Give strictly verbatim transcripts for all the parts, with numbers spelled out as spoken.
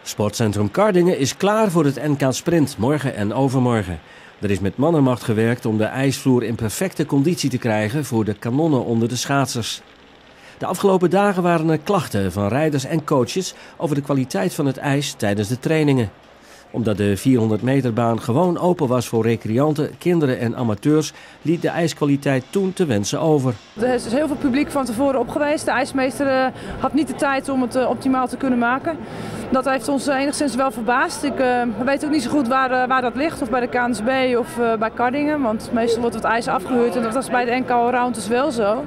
Sportcentrum Kardingen is klaar voor het N K Sprint, morgen en overmorgen. Er is met mannenmacht gewerkt om de ijsvloer in perfecte conditie te krijgen voor de kanonnen onder de schaatsers. De afgelopen dagen waren er klachten van rijders en coaches over de kwaliteit van het ijs tijdens de trainingen. Omdat de vierhonderd meter baan gewoon open was voor recreanten, kinderen en amateurs, liet de ijskwaliteit toen te wensen over. Er is heel veel publiek van tevoren op geweest. De ijsmeester uh, had niet de tijd om het uh, optimaal te kunnen maken. Dat heeft ons uh, enigszins wel verbaasd. Ik uh, weet ook niet zo goed waar, uh, waar dat ligt, of bij de K N S B of uh, bij Kardingen. Want meestal wordt het ijs afgehuurd en dat was bij de N K Allround dus wel zo.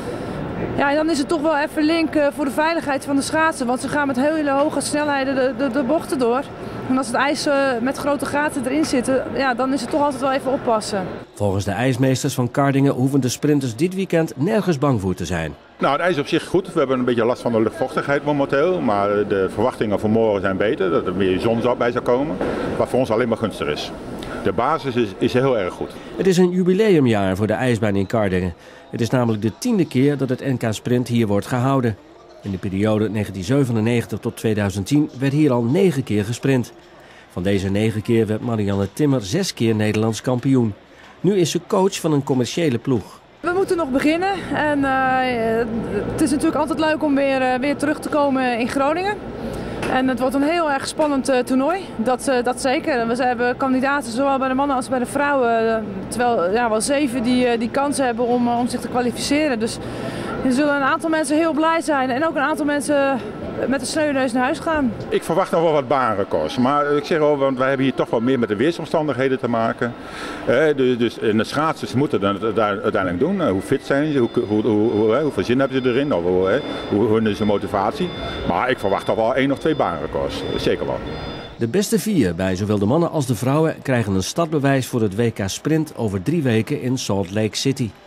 Ja, en dan is het toch wel even link uh, voor de veiligheid van de schaatsen, want ze gaan met hele hoge snelheden de, de, de bochten door. En als het ijs uh, met grote gaten erin zit, ja, dan is het toch altijd wel even oppassen. Volgens de ijsmeesters van Kardingen hoeven de sprinters dit weekend nergens bang voor te zijn. Nou, het ijs is op zich goed. We hebben een beetje last van de luchtvochtigheid momenteel. Maar de verwachtingen voor morgen zijn beter, dat er meer zon bij zou komen. Wat voor ons alleen maar gunstig is. De basis is, is heel erg goed. Het is een jubileumjaar voor de ijsbaan in Kardingen. Het is namelijk de tiende keer dat het N K Sprint hier wordt gehouden. In de periode negentien zevenennegentig tot tweeduizend tien werd hier al negen keer gesprint. Van deze negen keer werd Marianne Timmer zes keer Nederlands kampioen. Nu is ze coach van een commerciële ploeg. We moeten nog beginnen en uh, het is natuurlijk altijd leuk om weer, uh, weer terug te komen in Groningen. En het wordt een heel erg spannend uh, toernooi, dat, uh, dat zeker. We hebben kandidaten zowel bij de mannen als bij de vrouwen, uh, terwijl ja, wel zeven die, uh, die kans hebben om, uh, om zich te kwalificeren. Dus er zullen een aantal mensen heel blij zijn en ook een aantal mensen met een sneuwe neus naar huis gaan. Ik verwacht nog wel wat baanrecords, maar ik zeg al, want wij hebben hier toch wel meer met de weersomstandigheden te maken. Eh, dus, dus en de schaatsers moeten dat daar uiteindelijk doen. Uh, hoe fit zijn ze, hoe, hoe, hoe, hoe, hoeveel zin hebben ze erin, of, hoe, hoe, hoe is de motivatie. Maar ik verwacht toch wel één of twee baanrecords, zeker wel. De beste vier bij zowel de mannen als de vrouwen krijgen een startbewijs voor het W K Sprint over drie weken in Salt Lake City.